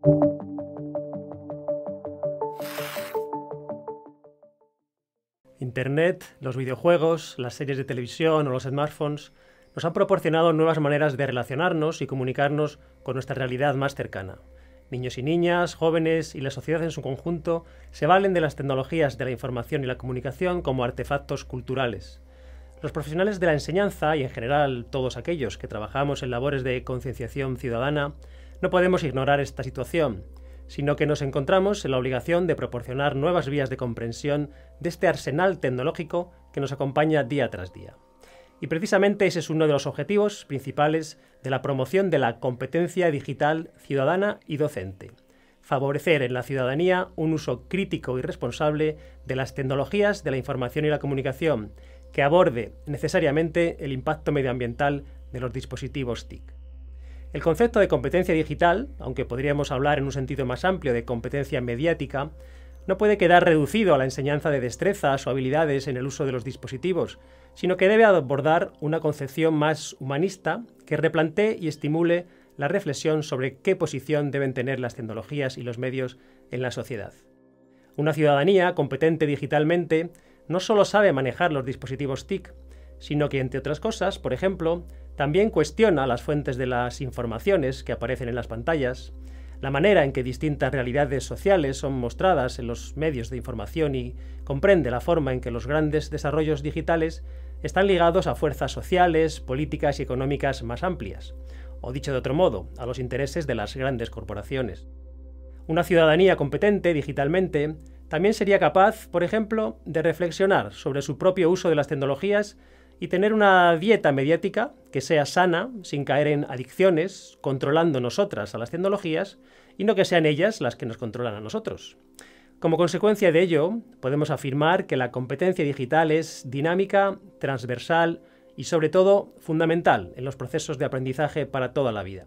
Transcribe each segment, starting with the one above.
Internet, los videojuegos, las series de televisión o los smartphones nos han proporcionado nuevas maneras de relacionarnos y comunicarnos con nuestra realidad más cercana. Niños y niñas, jóvenes y la sociedad en su conjunto se valen de las tecnologías de la información y la comunicación como artefactos culturales. Los profesionales de la enseñanza y en general todos aquellos que trabajamos en labores de concienciación ciudadana no podemos ignorar esta situación, sino que nos encontramos en la obligación de proporcionar nuevas vías de comprensión de este arsenal tecnológico que nos acompaña día tras día. Y precisamente ese es uno de los objetivos principales de la promoción de la competencia digital ciudadana y docente. Favorecer en la ciudadanía un uso crítico y responsable de las tecnologías de la información y la comunicación, que aborde necesariamente el impacto medioambiental de los dispositivos TIC. El concepto de competencia digital, aunque podríamos hablar en un sentido más amplio de competencia mediática, no puede quedar reducido a la enseñanza de destrezas o habilidades en el uso de los dispositivos, sino que debe abordar una concepción más humanista que replantee y estimule la reflexión sobre qué posición deben tener las tecnologías y los medios en la sociedad. Una ciudadanía competente digitalmente no solo sabe manejar los dispositivos TIC, sino que, entre otras cosas, por ejemplo, también cuestiona las fuentes de las informaciones que aparecen en las pantallas, la manera en que distintas realidades sociales son mostradas en los medios de información y comprende la forma en que los grandes desarrollos digitales están ligados a fuerzas sociales, políticas y económicas más amplias, o dicho de otro modo, a los intereses de las grandes corporaciones. Una ciudadanía competente digitalmente también sería capaz, por ejemplo, de reflexionar sobre su propio uso de las tecnologías y tener una dieta mediática que sea sana, sin caer en adicciones, controlando nosotras a las tecnologías y no que sean ellas las que nos controlan a nosotros. Como consecuencia de ello, podemos afirmar que la competencia digital es dinámica, transversal y, sobre todo, fundamental en los procesos de aprendizaje para toda la vida.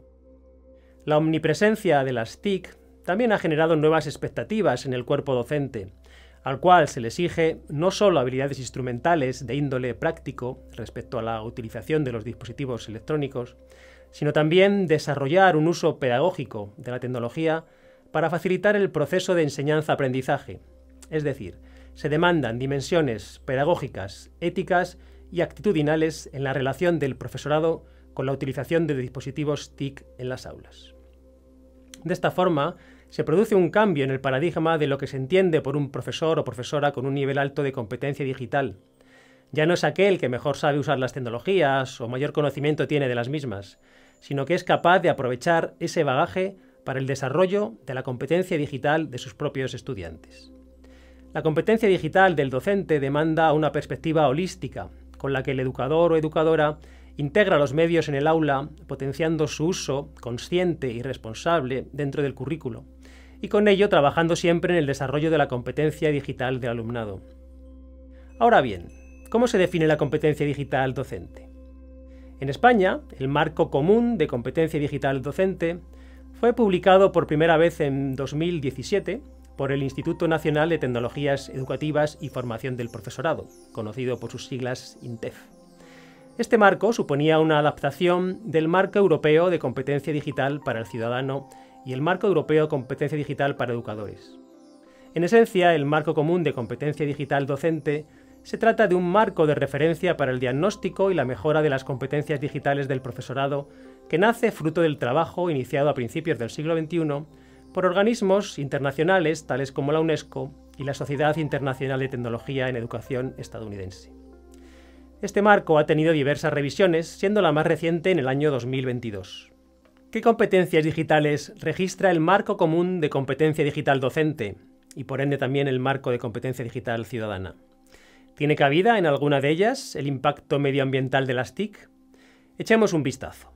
La omnipresencia de las TIC también ha generado nuevas expectativas en el cuerpo docente, al cual se le exige no solo habilidades instrumentales de índole práctico respecto a la utilización de los dispositivos electrónicos, sino también desarrollar un uso pedagógico de la tecnología para facilitar el proceso de enseñanza-aprendizaje. Es decir, se demandan dimensiones pedagógicas, éticas y actitudinales en la relación del profesorado con la utilización de dispositivos TIC en las aulas. De esta forma, se produce un cambio en el paradigma de lo que se entiende por un profesor o profesora con un nivel alto de competencia digital. Ya no es aquel que mejor sabe usar las tecnologías o mayor conocimiento tiene de las mismas, sino que es capaz de aprovechar ese bagaje para el desarrollo de la competencia digital de sus propios estudiantes. La competencia digital del docente demanda una perspectiva holística, con la que el educador o educadora integra los medios en el aula, potenciando su uso consciente y responsable dentro del currículo, y con ello trabajando siempre en el desarrollo de la competencia digital del alumnado. Ahora bien, ¿cómo se define la competencia digital docente? En España, el Marco Común de Competencia Digital Docente fue publicado por primera vez en 2017 por el Instituto Nacional de Tecnologías Educativas y Formación del Profesorado, conocido por sus siglas INTEF. Este marco suponía una adaptación del Marco Europeo de Competencia Digital para el Ciudadano y el Marco Europeo de Competencia Digital para Educadores. En esencia, el Marco Común de Competencia Digital Docente se trata de un marco de referencia para el diagnóstico y la mejora de las competencias digitales del profesorado que nace fruto del trabajo iniciado a principios del siglo XXI por organismos internacionales tales como la UNESCO y la Sociedad Internacional de Tecnología en Educación estadounidense. Este marco ha tenido diversas revisiones, siendo la más reciente en el año 2022. ¿Qué competencias digitales registra el Marco Común de Competencia Digital Docente y por ende también el Marco de Competencia Digital Ciudadana? ¿Tiene cabida en alguna de ellas el impacto medioambiental de las TIC? Echemos un vistazo.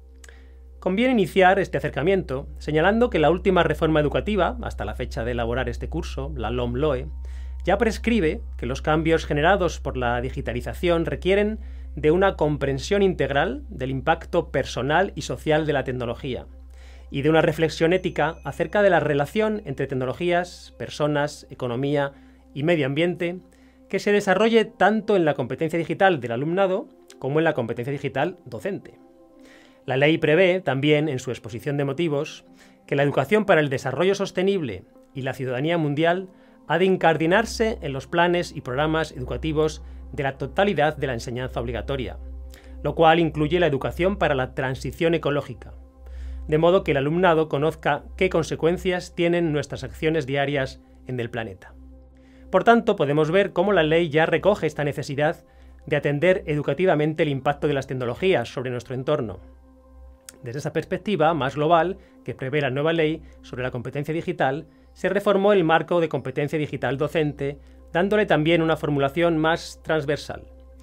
Conviene iniciar este acercamiento señalando que la última reforma educativa, hasta la fecha de elaborar este curso, la LOMLOE, ya prescribe que los cambios generados por la digitalización requieren de una comprensión integral del impacto personal y social de la tecnología y de una reflexión ética acerca de la relación entre tecnologías, personas, economía y medio ambiente que se desarrolle tanto en la competencia digital del alumnado como en la competencia digital docente. La ley prevé también, en su exposición de motivos, que la educación para el desarrollo sostenible y la ciudadanía mundial ha de incardinarse en los planes y programas educativos de la totalidad de la enseñanza obligatoria, lo cual incluye la educación para la transición ecológica, de modo que el alumnado conozca qué consecuencias tienen nuestras acciones diarias en el planeta. Por tanto, podemos ver cómo la ley ya recoge esta necesidad de atender educativamente el impacto de las tecnologías sobre nuestro entorno. Desde esa perspectiva más global que prevé la nueva ley sobre la competencia digital, se reformó el marco de competencia digital docente, dándole también una formulación más transversal.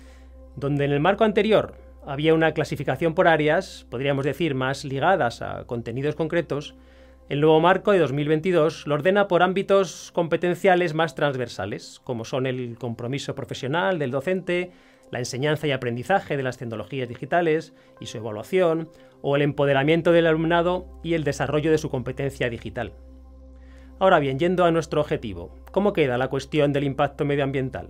Donde en el marco anterior había una clasificación por áreas, podríamos decir más ligadas a contenidos concretos, el nuevo marco de 2022 lo ordena por ámbitos competenciales más transversales, como son el compromiso profesional del docente, la enseñanza y aprendizaje de las tecnologías digitales y su evaluación, o el empoderamiento del alumnado y el desarrollo de su competencia digital. Ahora bien, yendo a nuestro objetivo, ¿cómo queda la cuestión del impacto medioambiental?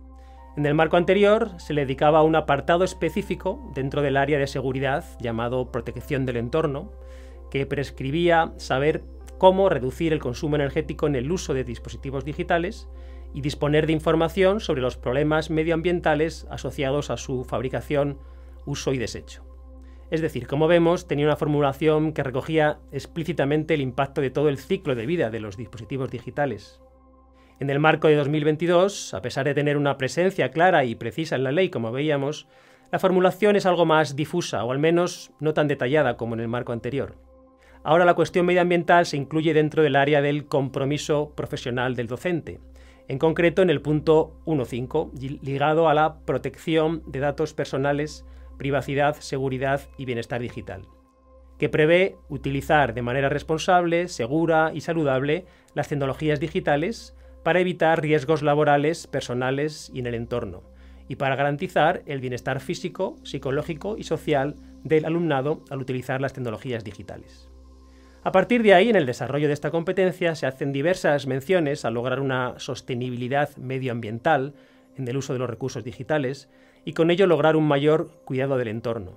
En el marco anterior se le dedicaba un apartado específico dentro del área de seguridad llamado protección del entorno, que prescribía saber cómo reducir el consumo energético en el uso de dispositivos digitales y disponer de información sobre los problemas medioambientales asociados a su fabricación, uso y desecho. Es decir, como vemos, tenía una formulación que recogía explícitamente el impacto de todo el ciclo de vida de los dispositivos digitales. En el marco de 2022, a pesar de tener una presencia clara y precisa en la ley, como veíamos, la formulación es algo más difusa, o al menos no tan detallada como en el marco anterior. Ahora la cuestión medioambiental se incluye dentro del área del compromiso profesional del docente, en concreto en el punto 1.5, ligado a la protección de datos personales, privacidad, seguridad y bienestar digital, que prevé utilizar de manera responsable, segura y saludable las tecnologías digitales para evitar riesgos laborales, personales y en el entorno, y para garantizar el bienestar físico, psicológico y social del alumnado al utilizar las tecnologías digitales. A partir de ahí, en el desarrollo de esta competencia, se hacen diversas menciones a lograr una sostenibilidad medioambiental en el uso de los recursos digitales y con ello lograr un mayor cuidado del entorno.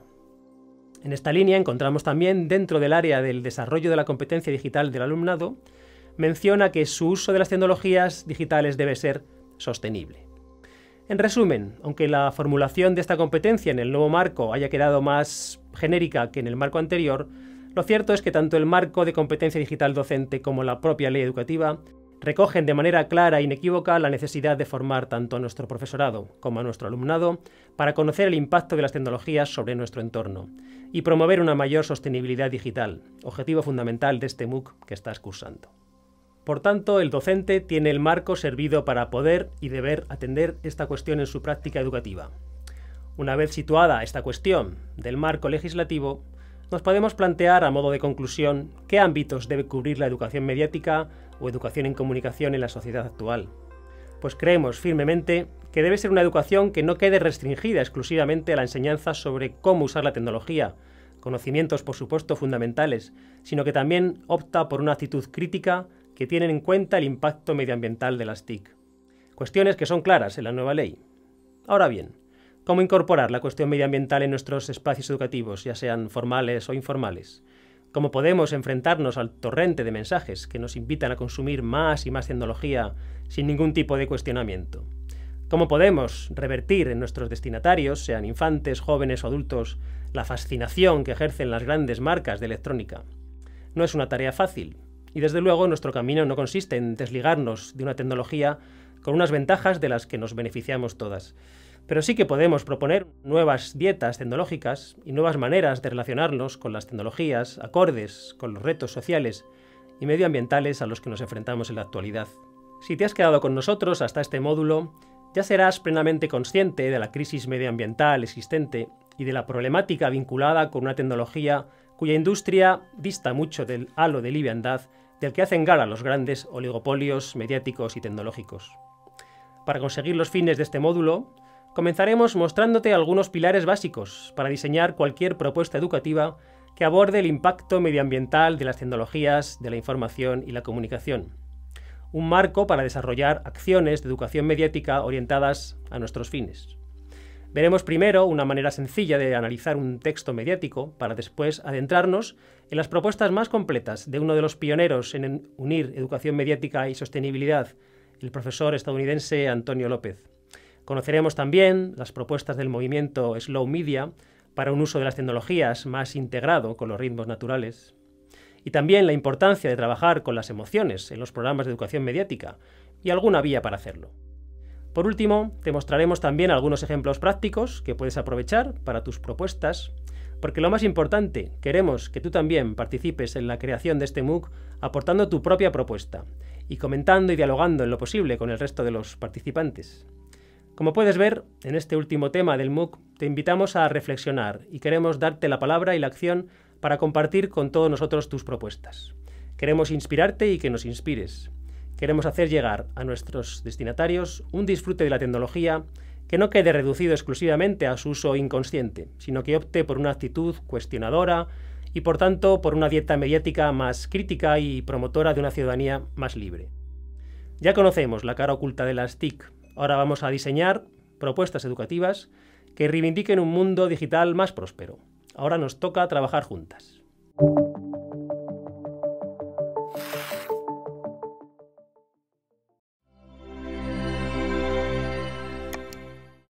En esta línea encontramos también, dentro del área del desarrollo de la competencia digital del alumnado, menciona que su uso de las tecnologías digitales debe ser sostenible. En resumen, aunque la formulación de esta competencia en el nuevo marco haya quedado más genérica que en el marco anterior, lo cierto es que tanto el marco de competencia digital docente como la propia ley educativa recogen de manera clara e inequívoca la necesidad de formar tanto a nuestro profesorado como a nuestro alumnado para conocer el impacto de las tecnologías sobre nuestro entorno y promover una mayor sostenibilidad digital, objetivo fundamental de este MOOC que estás cursando. Por tanto, el docente tiene el marco servido para poder y deber atender esta cuestión en su práctica educativa. Una vez situada esta cuestión del marco legislativo, nos podemos plantear a modo de conclusión qué ámbitos debe cubrir la educación mediática o educación en comunicación en la sociedad actual. Pues creemos firmemente que debe ser una educación que no quede restringida exclusivamente a la enseñanza sobre cómo usar la tecnología, conocimientos por supuesto fundamentales, sino que también opta por una actitud crítica que tiene en cuenta el impacto medioambiental de las TIC. Cuestiones que son claras en la nueva ley. Ahora bien, ¿cómo incorporar la cuestión medioambiental en nuestros espacios educativos, ya sean formales o informales? ¿Cómo podemos enfrentarnos al torrente de mensajes que nos invitan a consumir más y más tecnología sin ningún tipo de cuestionamiento? ¿Cómo podemos revertir en nuestros destinatarios, sean infantes, jóvenes o adultos, la fascinación que ejercen las grandes marcas de electrónica? No es una tarea fácil, y desde luego nuestro camino no consiste en desligarnos de una tecnología con unas ventajas de las que nos beneficiamos todas. Pero sí que podemos proponer nuevas dietas tecnológicas y nuevas maneras de relacionarnos con las tecnologías acordes con los retos sociales y medioambientales a los que nos enfrentamos en la actualidad. Si te has quedado con nosotros hasta este módulo, ya serás plenamente consciente de la crisis medioambiental existente y de la problemática vinculada con una tecnología cuya industria dista mucho del halo de liviandad del que hacen gala los grandes oligopolios mediáticos y tecnológicos. Para conseguir los fines de este módulo, comenzaremos mostrándote algunos pilares básicos para diseñar cualquier propuesta educativa que aborde el impacto medioambiental de las tecnologías de la información y la comunicación. Un marco para desarrollar acciones de educación mediática orientadas a nuestros fines. Veremos primero una manera sencilla de analizar un texto mediático para después adentrarnos en las propuestas más completas de uno de los pioneros en unir educación mediática y sostenibilidad, el profesor estadounidense Antonio López. Conoceremos también las propuestas del movimiento Slow Media para un uso de las tecnologías más integrado con los ritmos naturales. Y también la importancia de trabajar con las emociones en los programas de educación mediática y alguna vía para hacerlo. Por último, te mostraremos también algunos ejemplos prácticos que puedes aprovechar para tus propuestas, porque lo más importante, queremos que tú también participes en la creación de este MOOC aportando tu propia propuesta y comentando y dialogando en lo posible con el resto de los participantes. Como puedes ver, en este último tema del MOOC te invitamos a reflexionar y queremos darte la palabra y la acción para compartir con todos nosotros tus propuestas. Queremos inspirarte y que nos inspires. Queremos hacer llegar a nuestros destinatarios un disfrute de la tecnología que no quede reducido exclusivamente a su uso inconsciente, sino que opte por una actitud cuestionadora y, por tanto, por una dieta mediática más crítica y promotora de una ciudadanía más libre. Ya conocemos la cara oculta de las TIC. Ahora vamos a diseñar propuestas educativas que reivindiquen un mundo digital más próspero. Ahora nos toca trabajar juntas.